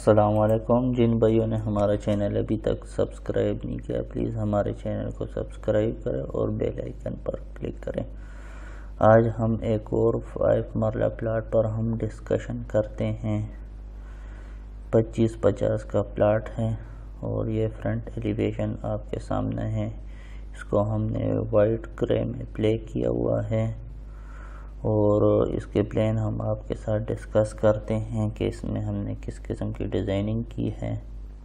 अस्सलामुअलैकुम। जिन भाइयों ने हमारा चैनल अभी तक सब्सक्राइब नहीं किया, प्लीज़ हमारे चैनल को सब्सक्राइब करें और बेल आइकन पर क्लिक करें। आज हम एक और 5 मरला प्लाट पर हम डिस्कशन करते हैं। 25-50 का प्लाट है और ये फ्रंट एलिवेशन आपके सामने है। इसको हमने वाइट ग्रे में प्ले किया हुआ है और इसके प्लान हम आपके साथ डिस्कस करते हैं कि इसमें हमने किस किस्म की डिज़ाइनिंग की है।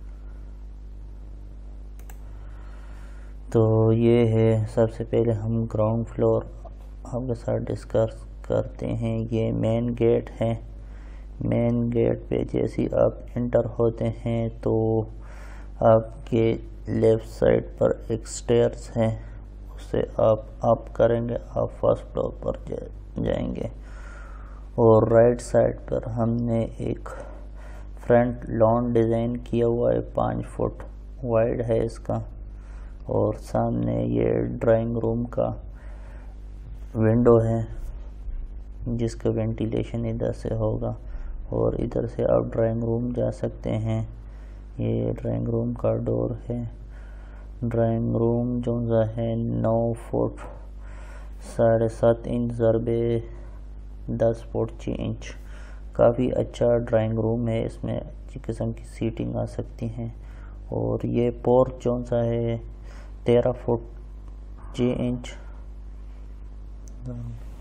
तो ये है, सबसे पहले हम ग्राउंड फ्लोर आपके साथ डिस्कस करते हैं। ये मेन गेट है। मेन गेट पे जैसे आप इंटर होते हैं तो आपके लेफ़्ट साइड पर एक स्टेयर्स है, उससे आप अप करेंगे, आप फर्स्ट फ्लोर पर जाएंगे। और राइट साइड पर हमने एक फ्रंट लॉन डिज़ाइन किया हुआ है, 5 फुट वाइड है इसका। और सामने ये ड्राइंग रूम का विंडो है जिसका वेंटिलेशन इधर से होगा और इधर से आप ड्राइंग रूम जा सकते हैं। ये ड्राइंग रूम का डोर है। ड्राइंग रूम जो है 9 फुट 7.5 इंच ज़रबे 10 फुट 6 इंच। काफ़ी अच्छा ड्राइंग रूम है, इसमें अच्छी किस्म की सीटिंग आ सकती हैं। और ये पोर्च जो सा है 13 फुट 6 इंच।